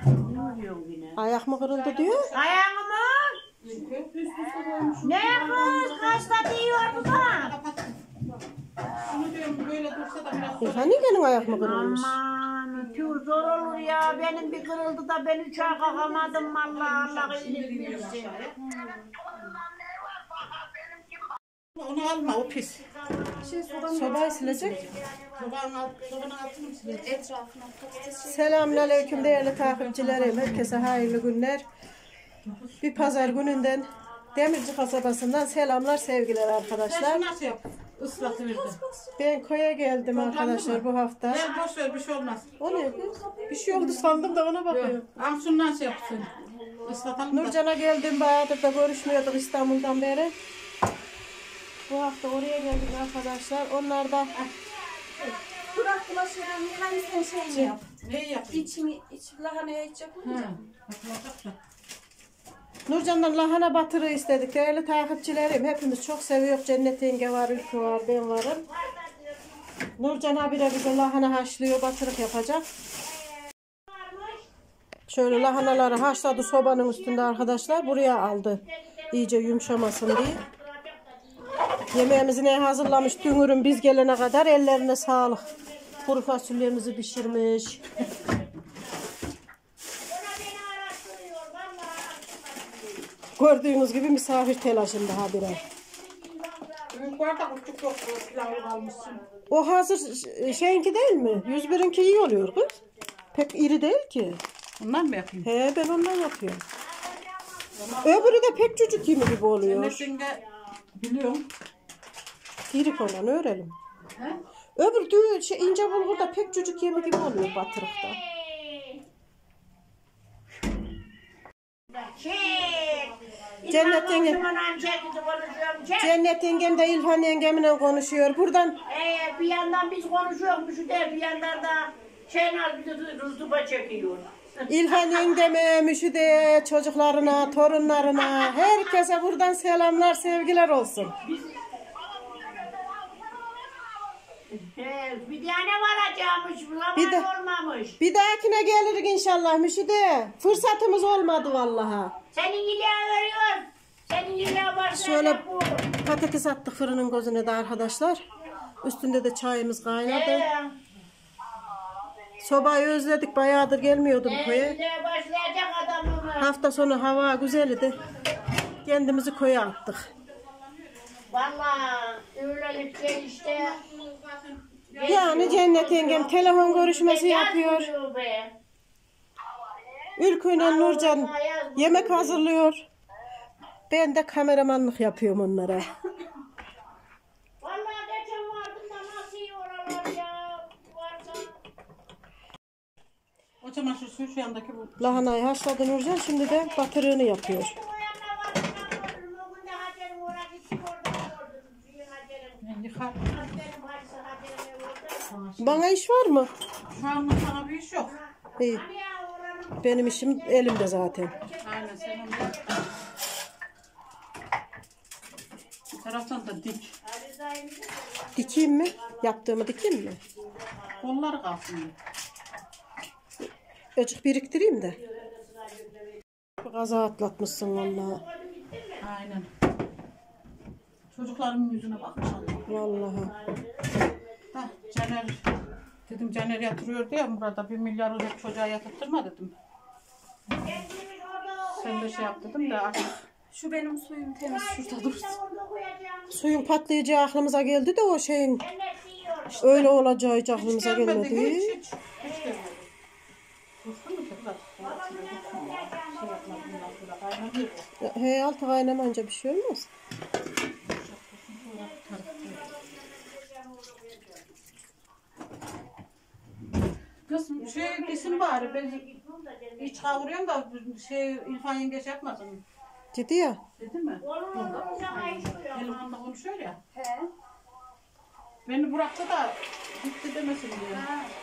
Ayak mı kırıldı diyor? Ayağımı. Ne kız? Hasta diyor bana. Onu diyorum böyle dursa da biraz. Hani senin ayak mı kırılmış? Aman tüh zor olur ya. Benim bir kırıldı da ben uçağa kalkamadım vallahi Allah iyilik versin. Onu alma o pis. Sobayı silecek. Sobanın altını mı silecek? Etrafına patates. Selamünaleyküm değerli takipçilerim. Herkese hayırlı günler. Bir pazar gününden Demirci kasabasından selamlar sevgiler arkadaşlar. Sen nasıl yap? Islatıverdi. Ben köye geldim arkadaşlar bu hafta. Ver boş ver bir şey olmaz. O ne kız? Bir şey oldu sandım da ona bakıyorum. Ansun nasıl yapsın? Islatalım da. Nurcan'a geldim bayağıdır da görüşmüyorduk İstanbul'dan beri. Bu hafta oraya geldik arkadaşlar. Onlar da Burak bulaşıran hangisini şey mi yap? Ne yapayım? İç lahanaya hiç yapınca. Yapılacak da. Nurcan'dan lahana batırı istedik. Değerli takipçilerim hepimiz çok seviyoruz. Cennet yenge var, Ülkü var, ben varım. Nurcan habire bize lahana haşlıyor, batırık yapacak. Şöyle lahanaları haşladı sobanın üstünde arkadaşlar. Buraya aldı. İyice yumuşamasın diye. Yemeğimizi ne hazırlamış Dünür'ün biz gelene kadar ellerine sağlık. Kuru fasulyemizi pişirmiş. Gördüğünüz gibi misafir telaşında habire. Yukarıda küçük yok pilavı almışsın. O hazır şeyinki değil mi? 101'inki iyi oluyor kız. Pek iri değil ki. Bundan mı yapayım? He ben ondan yapıyorum. Öbürü de pek çocuk yemi gibi oluyor. Cennet'inde biliyorum. İri olan öğrelim. He? Öbür düğün ince bulgur da pek çocuk yemi gibi oluyor batırıkta. Cennet yengem. Cennet yengem de İlhan yengemle konuşuyor. Buradan Bir yandan biz konuşuyoruz bir yandan da Şenal bizi rızdıba çekiyor. İlhan yengeme, Müşide, çocuklarına, torunlarına, herkese buradan selamlar, sevgiler olsun. Bir tane varacakmış, zaman olmamış. Bir dahakine geliriz inşallah Müşide. Fırsatımız olmadı vallahi. Senin iyiliğe veriyor. Senin iyiliğe başlayacak Şöyle bu. patates attık fırının gözüne de arkadaşlar. Üstünde de çayımız kaynadı. Sobayı özledik, bayağıdır gelmiyordum köye. Başlayacak adamım. Hafta sonu hava güzeldi. Kendimizi köye attık. Vallahi öylelikle işte. Yani Cennet yengem telefon görüşmesi yapıyor. Ülkü ile Nurcan yemek hazırlıyor. Ben de kameramanlık yapıyorum onlara. Vallahi geçen vardım da nasıl iyi oralar ya. Varsa. O çamaşır suyu şu yandaki bu. Lahanayı haşladı Nurcan, şimdi de batırığını yapıyor. Yıkar. Bana iş var mı? Şu anda sana bir iş yok. İyi. Benim işim elimde zaten. Aynen senin de. Bir taraftan da dik. Dikeyim mi? Yaptığımı dikeyim mi? Kolları kalsın. Azıcık biriktireyim de. Kaza atlatmışsın vallahi. Aynen. Çocuklarımın yüzüne bakmış Allah. Vallahi. Da Caner dedim Caner yatırıyordu ya burada 1 milyar olacak çocuğa yatırtırma dedim. Sen de şey yap dedim de artık. Şu benim suyum temiz şurada dursun. Suyun patlayacağı aklımıza geldi de o şeyin öyle olacağı hiç aklımıza gelmedi. Hiç gelmedi. Dursun mu ki biraz? Şey yapmadım bundan sonra kaynamıyor. He altı kaynamanca bir şey olmaz. Kızım şey kesin bari ben hiç kavuruyorum da şey İlhan yengeç yapmasın Ciddi ya. dedi mi? Telefonda konuşuyor ya. He. Beni bıraktı da gitti demesin diye.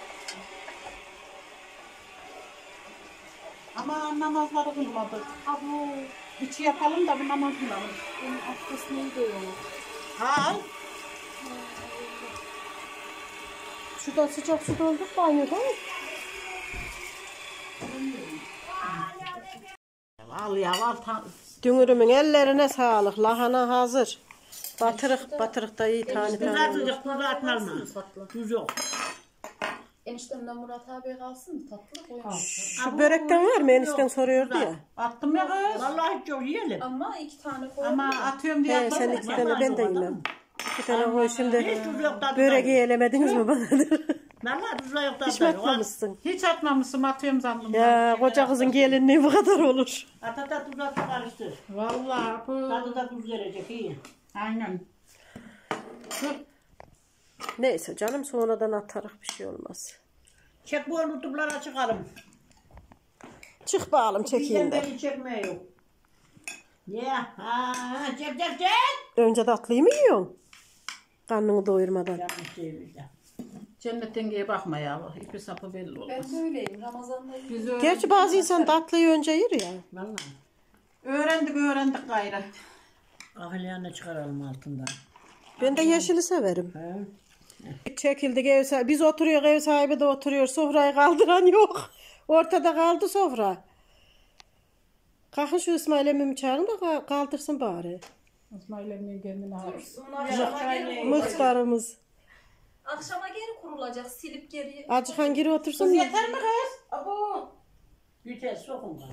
Ama namazları kılmadık. Abo. İçi yapalım da bir namaz kılalım. Benim abdest neydi ya? Ha? Şurada sıcak su dolduk banyoda. Al ya al. Dünürümün ellerine sağlık. Lahana hazır. Batırık da iyi tane Tuz tane olur. atacak, tuz atmaz mı? Tuz yok. Eniştemden Murat abi kalsın mı? Tatlı koyalım. Şu börekten var mı? Enişten soruyordu ya. Attım ya kız. Vallahi çok yiyelim. Ama 2 tane koyalım. Ama atıyorum diye He, sen 2 tane ben de yemem. 2 tane koy şimdi. Hiç tuz yok tadı. Börek yiyelemediniz mi bana? Vallahi tuz yok tadı. Hiç mi atmamışsın? Hiç atmamışım atıyorum zandım. Ya koca kızın gelinliği bu kadar olur. Ata tuz at karıştır. Vallahi bu. Tadı da tuz verecek iyi. Aynen. Neyse canım sonradan atarak bir şey olmaz. Çek bu YouTube'lara çıkalım. Çık bakalım çekeyim de. Beni çekmeye yok. Ya çek. Önce tatlıyı mı yiyorsun? Karnını doyurmadan. Yanlış değil de. Cennet dengeye bakma ya. İpi sapı belli olur. Ben de öyleyim. Ramazan'dayım. Biz öğrendik. Gerçi bazı insan tatlıyı önce yer ya. Vallahi. Öğrendik gayrı. Ahliyanı çıkaralım altından. Ben de yeşili severim. He. Çekildik ev sahibi. Biz oturuyor ev sahibi de oturuyor. Sofrayı kaldıran yok. Ortada kaldı sofra. Kalkın şu İsmail emmimi çağırın da kaldırsın bari. İsmail emmiye kendine harç. Bunlar akşama geri Mıhtarımız. Akşama geri kurulacak. Silip geri. Acıkan geri otursun Kız mu? yeter mi kız? Abo. Güzel sokun bana.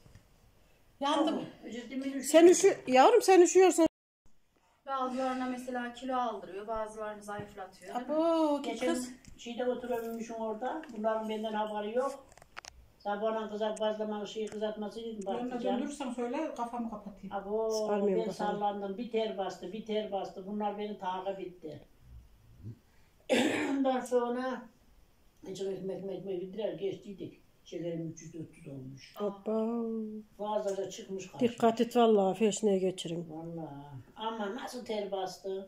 Yandım. Sen yavrum sen üşüyorsun. Bazılarına mesela kilo aldırıyor. Bazılarını zayıflatıyor. Değil mi? Abo Geçen kız. şeyde oturabilmişim orada. Bunların benden haberi yok. Sabahına kızartması dedim. Önüne Bakacağım. döndürürsen söyle kafamı kapatayım. Abo Sarmıyorum ben kafamı. sallandım. Bir ter bastı. Bunlar beni takip etti. Ondan sonra çok ekmek gidiler geçtiydik. Şekerim 300-400 olmuş. Hoppa. Fazlaca çıkmış karşı. Dikkat et vallahi feşneye geçirin. Vallahi. Ama nasıl ter bastı.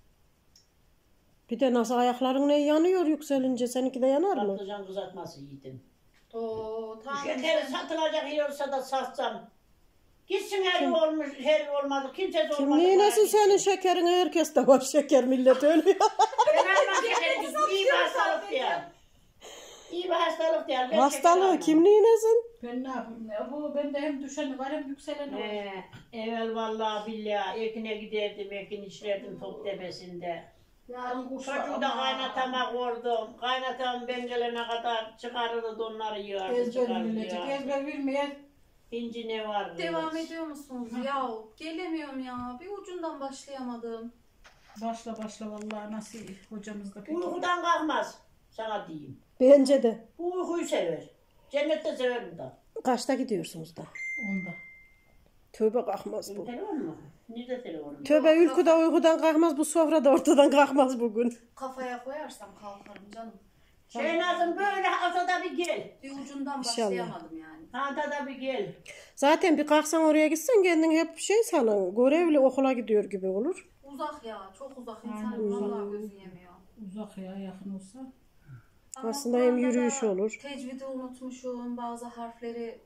Bir de nasıl ayakların ne yanıyor yükselince seninki de yanar mı? Patlıcan kızartması yedim. Oo, tamam. Şekeri satılacak yer olsa da satsam. Gitsin her olmuş, her olmadı. Kimse de olmadı. Kim nesin senin şekerin herkes de var şeker millet ölüyor. Ben almam şekeri. İyi bir hastalık diye. İyi bir hastalık diye. Ben şeker Hastalığı almam. kim nesin? Ben ne yapayım? Abo ben de hem düşeni var hem yükseleni var. Evvel vallahi billahi ekine giderdim, ekin işlerdim top tepesinde. Yarın kuş Çocuğu da kaynatama koydum. Kaynatam ben gelene kadar çıkarırdı onları yığardı. Ezber verilecek. Ezber vermeye İnci ne var? Devam ediyor musunuz? Ya gelemiyorum ya. Bir ucundan başlayamadım. başla vallahi nasıl hocamız da pek. Uykudan kalkmaz. Sana diyeyim. Bence de. Bu uykuyu sever. Cennette sever bu da. Kaçta gidiyorsunuz da? Onda. Tövbe kalkmaz bu. Telefon mu? Nerede telefon? Tövbe ülkü de uykudan kalkmaz bu sofra da ortadan kalkmaz bugün. Kafaya koyarsam kalkarım canım. Şeynaz'ım böyle haftada bir gel. Bir ucundan İnşallah. başlayamadım yani. Haftada bir gel. Zaten bir kalksan oraya gitsen kendin hep şey sana görevli okula gidiyor gibi olur. Uzak ya. Çok uzak. İnsanın vallahi gözü yemiyor. Uzak ya yakın olsa. Ama Aslında hem Kur'an'da yürüyüş da olur. Tecvidi unutmuşum. Bazı harfleri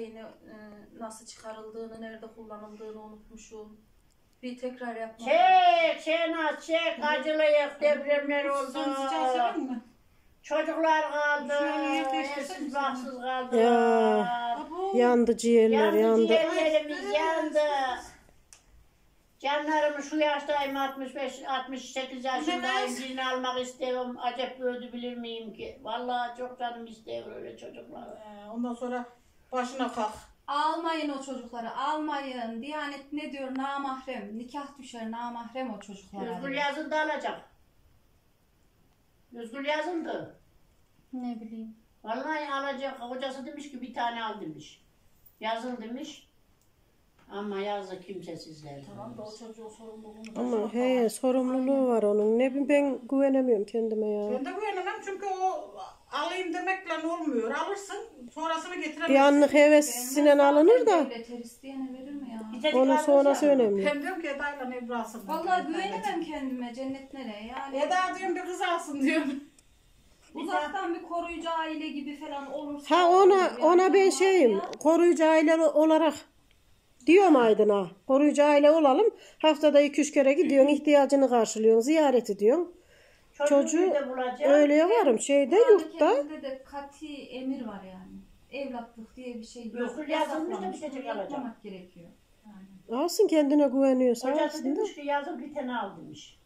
nasıl çıkarıldığını, nerede kullanıldığını unutmuşum. Bir tekrar yapmam. Çek Şeynaz çek. Acılayık depremler oldu. Son sıcağı sever mi? Çocuklar kaldı. Şöyle yaklaştırsana Evsiz sen. baksız kaldı. Ya. Abo. Yandı ciğerler Yandı yandı. ciğerlerimiz yandı. Canlarım şu yaştayım 68 yaşındayım. Birini almak istiyorum. Acep öldü bilir miyim ki? Vallahi çok canım istiyor öyle çocuklar. Ondan sonra başına kalk. Almayın o çocukları, almayın. Diyanet ne diyor? Namahrem. Nikah düşer, namahrem o çocuklara. Özgül yazında alacak. Özgül yazındı. Ne bileyim. Vallahi alacak. Kocası demiş ki bir tane al demiş. Yazın demiş. Ama yazdı kimsesizler. Tamam da o çocuğun sorumluluğunu. Ama he sorumluluğu var onun. Ne bileyim ben güvenemiyorum kendime ya. Ben de güvenemem çünkü o alayım demekle olmuyor. Alırsın sonrasını getiremezsin. Bir anlık hevesinden alınır da Devlet isteyene verir mi ya? İtecik onun almış sonrası ya. önemli. Hem diyorum ki Eda'yla Nebra alsın. Vallahi güvenemem kendime. Cennet nereye? Yani Eda diyorum bir kız alsın diyorum. uzaktan bir koruyucu aile gibi falan olursa. Ha olur ona yani. ben Ama şeyim ya, koruyucu aile olarak diyorum Aydın'a. Koruyucu aile olalım. Haftada 2-3 kere gidiyorsun ihtiyacını karşılıyorsun ziyaret ediyorsun. Çocuğu da bulacak. öyle yaparım şeyde Kur'an-ı yurtta. Kerim'de de kati emir var yani. evlatlık diye bir şey Yok, yok. yazılmış da Yasaklamış. bir şey Bunu alacak. yapmamak gerekiyor. Alsın, kendine güveniyorsa Hocası alsın da. demiş ki yazın bir tane al demiş.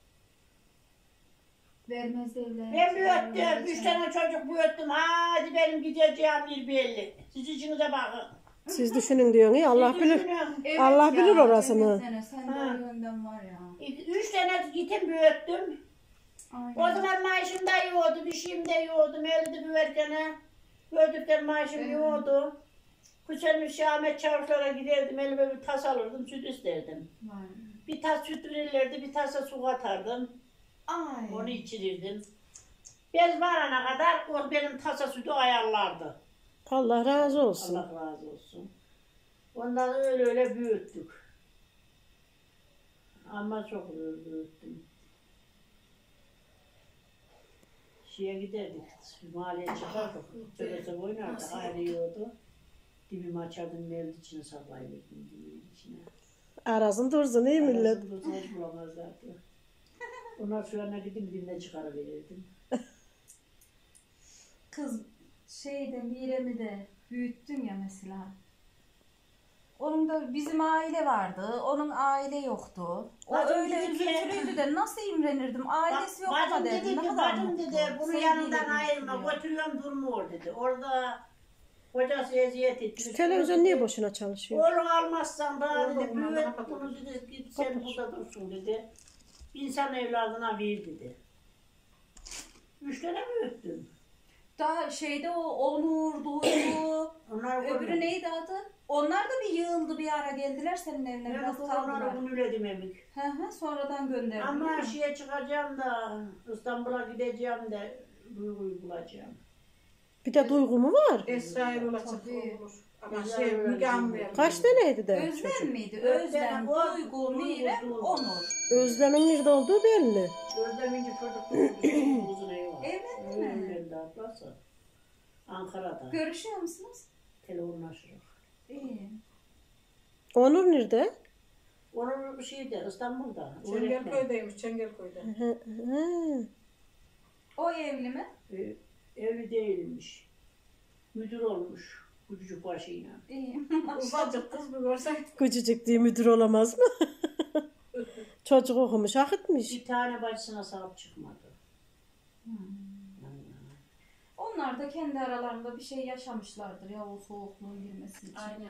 Vermez devlet. Ben büyüttüm. 3 tane çocuk büyüttüm. Hadi benim gideceğim bir belli. Siz işinize bakın. Siz düşünün diyorsun ya, Allah Siz bilir. düşünün. Evet Allah ya, bilir orasını. Sen de o yönden var ya. 3 tane gitim büyüttüm. Aynen. O zaman maaşım da yiyordu, bir şeyim de yiyordum. Elde büyürken gördükten maaşım yiyordu. Bu sene Ahmet Çavuşlar'a giderdim, elime bir tas alırdım, süt isterdim. Var. Bir tas süt verirlerdi, bir tasa su katardım. Ay. Onu içirirdim. Bez varana kadar o benim tasa sütü ayarlardı. Allah razı olsun. Allah razı olsun. Ondan öyle büyüttük. Ama çok büyüttüm. Şeye giderdik, mahalleye çıkardık. Çöpese oynardık, ayrıyordu. Dibimi açardım, mevcut içine saklayırdım, dibinin içine. Arasın dursun iyi millet. Arasında dursun, hiç bulamazlardı. Ondan sonra gidip dibine çıkarıverirdim. Kız şeyde Mirem'i de büyüttüm ya mesela. Onun da bizim aile vardı. Onun aile yoktu. O Bacım öyle dedi ki- üzüntülüydü de nasıl imrenirdim. Ailesi yok Bacım da dedi derdim. Ne ki, kadar bacım mutlu. dedi, bunu Sevgiyle yanından ayırma, büyütülüyor. götürüyorum durmuyor dedi. Orada kocası eziyet etti. Şu televizyon niye boşuna çalışıyor? Oğlum almazsan daha dedi, Oğlum, büyüt kapat. bunu dedi, git sen burada dursun dedi. İnsan evladına ver dedi. 3 tane büyüttüm. Daha şeyde o Onur, Duygu, Onlar öbürü neydi adı? Onlar da bir yığıldı bir ara geldiler senin evine. Ben Biraz onları kaldılar. unüledim emik. Hı hı, sonradan gönderdim. Ama değil mi? şeye çıkacağım da İstanbul'a gideceğim de Duygu'yu bulacağım. Bir de Duygu mu var? Esra'yı olacak Tabii. olur. Ama Müge Anlı Kaç taneydi de Özlem çocuk? miydi? Özlem, Özlem, o- Duygu, Duygu, Mirem, Duygu. Onur. Özlem'in nerede olduğu belli. Özlemince çocuk doğdu. Uzun evi var. Evlendi mi? Evlendi ablası. Ankara'da. Görüşüyor musunuz? Telefonlaşırız. İyi. Onur nerede? Onun şeyde İstanbul'da. öğretmen. Çengelköy'deymiş, Çengelköy'de. Hı, hı. O evli mi? Evli değilmiş. Müdür olmuş. Küçücük başıyla. İyi. Ufacık kız bir görsen. Küçücük diye müdür olamaz mı? Çocuk okumuş, hak etmiş. Bir tane bacısına sahip çıkmadı. Onlar da kendi aralarında bir şey yaşamışlardır ya o soğukluğun girmesi için. Aynen.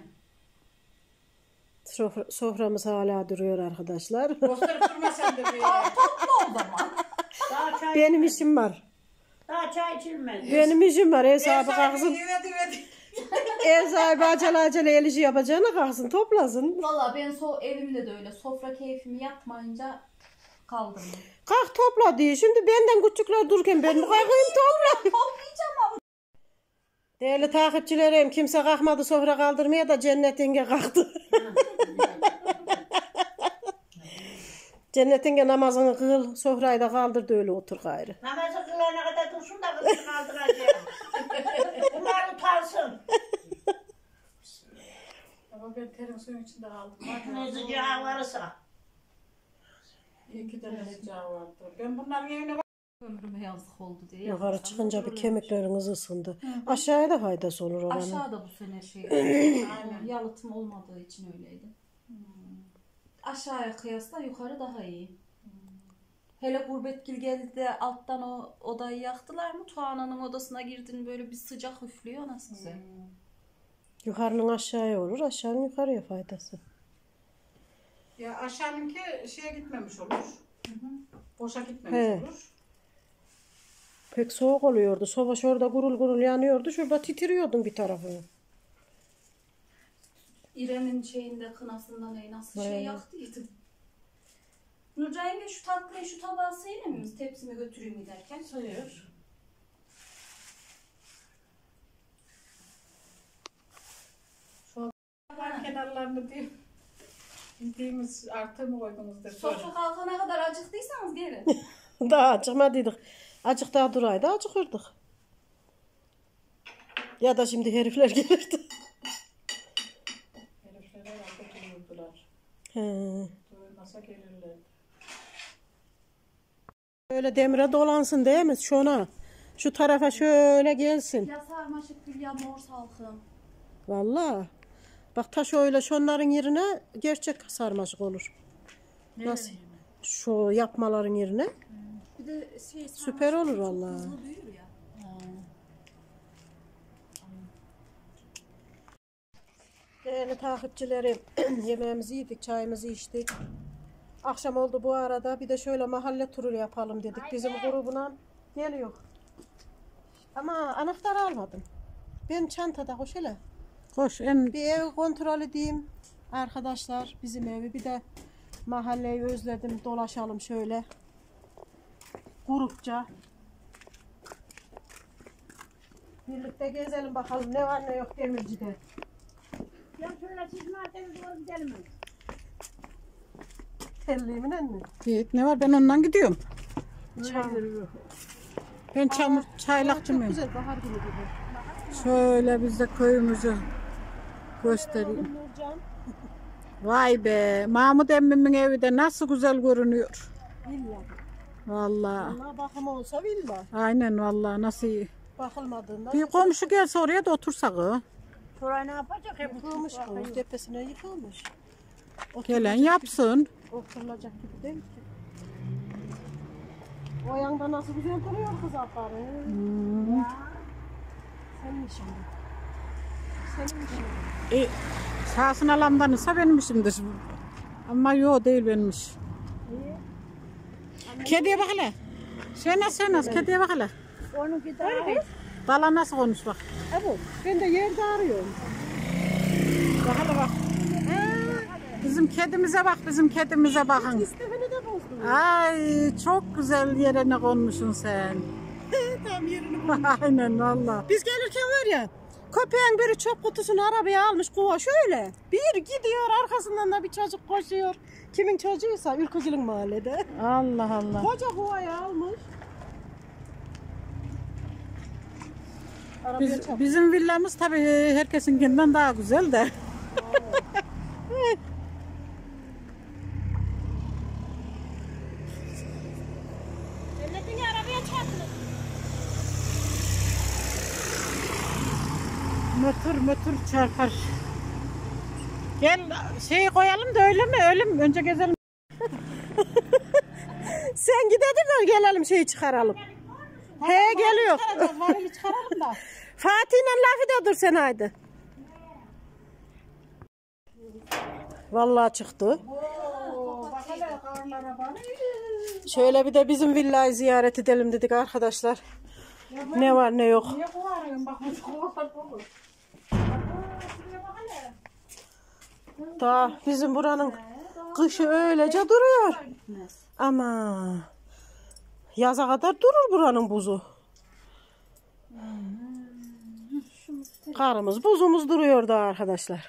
Soframız hala duruyor arkadaşlar. Gösterip durma sen de bir. Toplu o zaman. Daha çay Benim içilmedi. işim var. Daha çay içilmedi. Benim işim var. Ev sahibi Esra'yı kalksın. evet. Ev sahibi acele el işi yapacağına kalksın, toplasın. Valla ben evimde de öyle sofra keyfimi yapmayınca kaldım. Kalk topla diye. Şimdi benden küçükler dururken ben mi kalkayım topla. Toplayacağım ama. Değerli takipçilerim, kimse kalkmadı sofra kaldırmaya da Cennet yenge kalktı. Cennet yenge namazını kıl, sofrayı da kaldır öyle otur gayrı. Namazı kılana kadar dursun da kızını kaldıracağım. Bunlar utansın. Ama ben terin suyun içinde kaldım. Ne sıcağı varsa. İki tane sıcağı vardı. Ben bunların evine Ömrüme yazık oldu diye. Yukarı yapmasam çıkınca bir olurmuş. kemikleriniz ısındı. Aşağıya da faydası olur oranın. Aşağıda bu sene şey. Aynen. Yalıtım olmadığı için öyleydi. Aşağıya kıyasla yukarı daha iyi. Hele gurbetgil geldi de alttan o odayı yaktılar mı? Tuğana'nın odasına girdin böyle bir sıcak üflüyor nasıl güzel. Yukarının aşağıya olur, aşağının yukarıya faydası. Ya aşağınınki şeye gitmemiş olur. Boşa gitmemiş He. olur. Pek soğuk oluyordu. Soba şurada gurul gurul yanıyordu. Şurada titriyordun bir tarafını. İrem'in şeyinde kınasında ne nasıl şey Evet. yaktıydı. Nurcan yenge şu tatlıyı şu tabağa sayılır mıyız? Tepsime götüreyim giderken. Sayıyor. Kenarlarını değil. Bildiğimiz artı mı koydunuz da Sofra kalkana kadar acıktıysanız gelin. Daha acıkmadıydık. Acık daha duraydı, acıkırdık. Ya da şimdi herifler gelirdi. Herifler herhalde duyurdular. He. Duyurmasa gelirler. Böyle demire dolansın değil mi? Şuna. Şu tarafa şöyle gelsin. Ya sarmaşık gül ya mor salkım. Vallahi. Bak taş öyle şunların yerine gerçek sarmaşık olur. Nasıl? Şu yapmaların yerine. Bir de Süper olur vallahi. hızlı büyür ya. Değerli takipçilerim, yemeğimizi yedik, çayımızı içtik. Akşam oldu bu arada. Bir de şöyle mahalle turu yapalım dedik. Bizim grubuna geliyor. Ama anahtarı almadım. Ben çantada hoş hele. Koş en Bir ev kontrol edeyim. Arkadaşlar bizim evi bir de mahalleyi özledim. Dolaşalım şöyle. Grupça. Birlikte gezelim bakalım ne var ne yok Demirci'de. Ya şöyle siz madeniz doğru gidelim mi? Telliğimle mi? git. Ne var ben ondan gidiyorum. Çamur. Ben çaylakçı Çok mıyım? güzel bahar günü gibi. Şöyle biz de köyümüzü göstereyim. Nurcan. Vay be, Mahmut emmimin evi de nasıl güzel görünüyor. Villa. Vallahi. Allah bakım olsa villa. Aynen vallahi nasıl iyi. Bakılmadığında Bir komşu gelse oraya da otursak o. Şurayı ne yapacak? Hep yıkılmış bu. Tepesine yıkılmış. Gelen yapsın. Oturulacak gibi değil ki. O yanda nasıl güzel duruyor kız atları. Senin işin bu. Senin işin. Sağsın alandanırsa benim işimdir. Ama yok değil benimmiş. Kediye bak hele. Şenaz, kediye bak hele. Onunki daha Dala nasıl konuş bak. Evet. Ben de yerde arıyorum. Bak hele bak. Bizim kedimize bak, bizim kedimize bakın. İstefini de bozdum. Ay çok güzel yerine konmuşsun sen. Tam yerini. Aynen valla. Biz gelirken var ya, köpeğin biri çöp kutusunu arabaya almış kova şöyle. Bir gidiyor arkasından da bir çocuk koşuyor. Kimin çocuğuysa Ülkücülük mahallede. Allah Allah. Koca kovayı almış. Arabaya çarptı. Bizim villamız tabii herkesinkinden daha güzel de. Cennetin arabaya çarptı. Mötür çarpar. Gel şeyi koyalım da öyle mi? Önce gezelim. Sen gidelim mi gelelim şeyi çıkaralım. He geliyor. Varili çıkaralım da. Fatih'le lafı da dur sen haydi. Vallahi çıktı. Bak hele karlara bak. Şöyle bir de bizim villayı ziyaret edelim dedik arkadaşlar. Ne var ne yok. Niye kovarıyorsun? Bak bu kovar olur. Daha bizim buranın kışı öylece duruyor. Ama yaza kadar durur buranın buzu. Karımız buzumuz duruyor da arkadaşlar.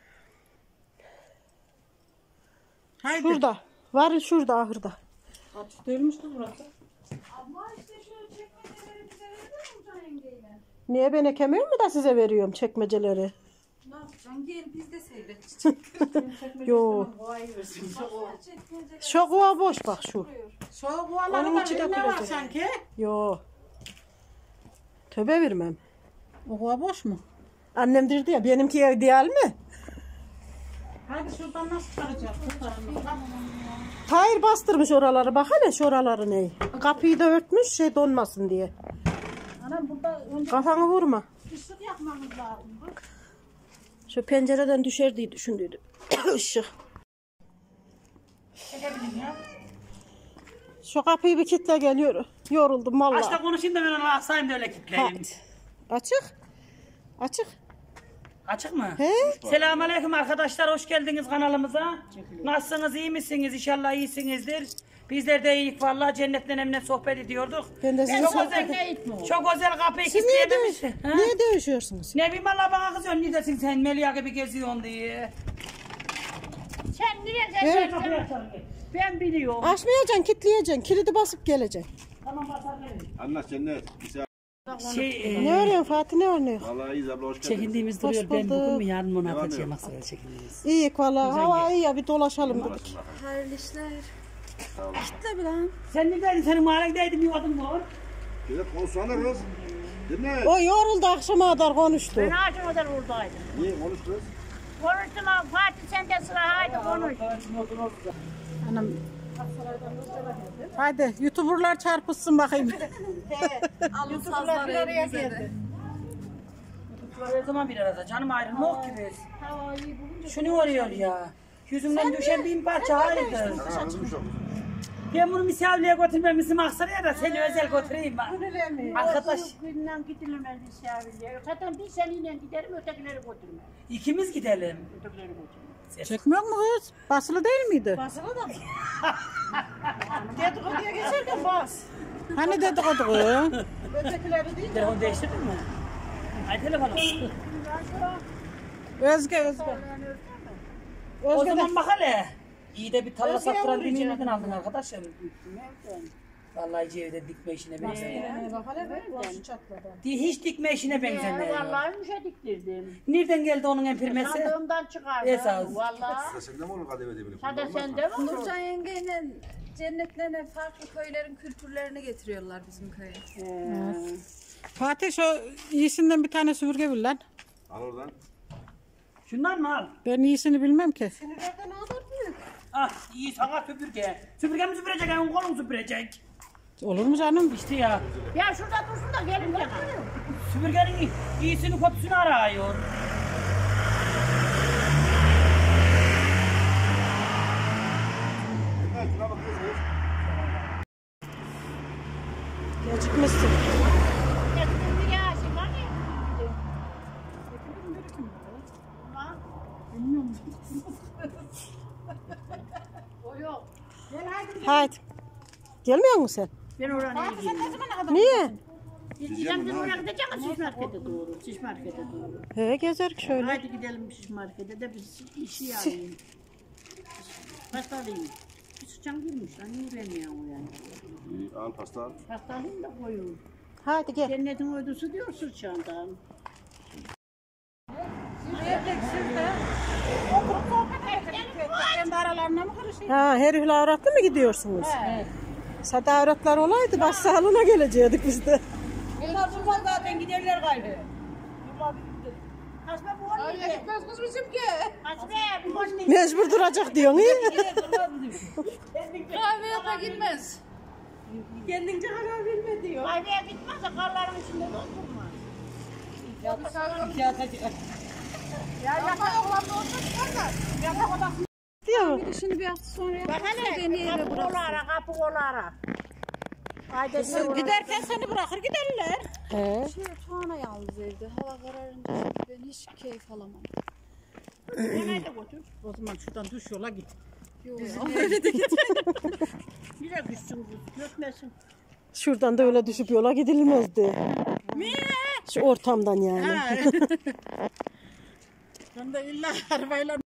Haydi. Şurada. Varil şurada ahırda. Açık değilmiş de burası. Ama işte şu çekmeceleri bize verir mi Nurcan yengeyle? Niye ben ekemiyorum mu da size veriyorum çekmeceleri? Ne yapacaksın? Gel biz de seyredeceğiz. Yo. Çekmece Şu kova boş bak şu. Şu Onun kovaların içi içinde ne var dökülecek. sanki? Yo. Töbe vermem. O kova boş mu? Annem dirdi ya benimki ev değil mi? Hadi şuradan nasıl çıkaracağız? Hayır bastırmış oraları bak hele şu oraları ne? Kapıyı da örtmüş şey donmasın diye. Anam burada önce Kafanı vurma. ışık yakmamız lazım. Şu pencereden düşer diye düşündüydüm. Işık. Çekebilirim ya. Şu kapıyı bir kitle geliyor. Yoruldum vallahi. Açta konuşayım da ben onu asayım da öyle kitleyeyim. Açık. Açık. Açık mı? He? Selamünaleyküm arkadaşlar, hoş geldiniz kanalımıza. Nasılsınız, iyi misiniz? İnşallah iyisinizdir. Bizler de iyiyiz vallahi, cennetten emine sohbet ediyorduk. Ben de sizi Çok sohbet özel, çok özel kapıyı Siz niye, kilitleyememiş. Ha? niye dövüşüyorsunuz? Ne bileyim valla bana kızıyorsun, ne desin sen Melia gibi geziyorsun diye. Sen niye Evet. sen? Ben biliyorum. Açmayacaksın, kitleyeceksin. Kilidi basıp geleceksin. Tamam basalım. Anla cennet. Güzel. Ne örüyorsun Fatih, ne örüyorsun? Vallahi iyiyiz abla hoş geldin. Çekindiğimiz Hoş duruyor. Ben bulduk. bugün mü yarın onu Devam atacağım ediyor. aslında çekindiğimiz. İyi valla. Hava iyi ya bir dolaşalım dedik. Hayırlı işler. Sağ olun. Kitle bir lan. Sen neredeydin? Senin mahallendeydin, yuvadın mı? Şöyle konuşsana kız. Dinle. O yoruldu akşama kadar konuştu. Ben ağacım kadar buradaydım. Niye konuş kız? Konuştum abi Fatih sende sıra haydi konuş. Anam. Hadi YouTuber'lar çarpışsın bakayım. Alın sazlar elinize de. Her zaman bir arada canım ayrılmıyor ki biz. Şunu arıyor ya. Yüzümden düşen bin parça hayırdır. Ben bunu misafirliğe götürmemişim Aksaray'a da seni özel götüreyim ben. Arkadaş Günden gidilmez misafirliğe. Zaten bir seninle giderim ötekileri götürmem. ikimiz gidelim. Ötekileri götürmem. Çekmiyor mu kız? Basılı değil miydi? Basılı da mı? Dedikoduya geçerken bas. Hani dedikodu? Ötekileri değil. Telefonu değiştirdin mi? Ay telefonu. Özge. O zaman bak hele. İyi de bir tarla Özge'ye sattıran vuracağım. nereden aldın arkadaşım? Vallahi Cevdet dikme işine benzemiyor. Bak hele be. Başı çatladı. Hiç dikme işine benzemiyor. Vallahi müşe diktirdim. Nereden geldi onun empirmesi? Sandığımdan çıkardım. Esas. Vallahi. Sesinde mi olur kadeve edebilir? Sadece sende mi? Nurcan yengeyle cennetlerine farklı köylerin kültürlerini getiriyorlar bizim köye. Fatih şu iyisinden bir tane süpürge bil lan. Al oradan. Şundan mı al? Ben iyisini bilmem ki. Sinirlerden ne kadar büyük. Ah iyi sana süpürge. Süpürge mi süpürecek? Yani kolum süpürecek. Olur mu canım? İşte ya. Ya şurada dursun da gelin gel. Süpürgenin iyisini kötüsünü arıyor. Evet, şuna bak kız. Gecikmişsin. Getirdim bir yağışım hani. O yok. Haydi. Gelmiyor musun sen? Ben oraya gideyim. Niye? Gideceğim ben oraya gideceğim şiş markete doğru. Şiş markete doğru. He gezer şöyle. Haydi gidelim şiş markete de biz işi alayım. Pasta alayım. Bir sıçan girmiş lan. Niye vermiyor o yani? İyi, al pasta al. Pasta alayım da koyun. Haydi gel. Cennetin uydusu diyor sıçandan. Kendi aralarına mı karışıyor? Ha her avratlı mı gidiyorsunuz? Evet. Sada avratlar olaydı bas sağlığına gelecektik biz de. Bunlar durmaz zaten giderler gayrı. Hasbe bu onun ne? Gitmez kız bizimki. Hasbe bu onun ne? Mecbur duracak diyorsun iyi. Kahveye de gitmez. Kendince karar verme diyor. Kahveye gitmez de karların içinde doldurmaz. Diyor mu? Şimdi bir hafta sonra Bak hele kapı kolara kapı kolara. Haydi Giderken seni bırakır giderler. He. Tuana yalnız evde. Hava kararınca ben hiç keyif alamam. nerede götür? O zaman şuradan düş yola git. Yok. Bir de düşsün kız götmesin. Şuradan da öyle düşüp yola gidilmezdi. Niye? Şu ortamdan yani. Ben de illa arabayla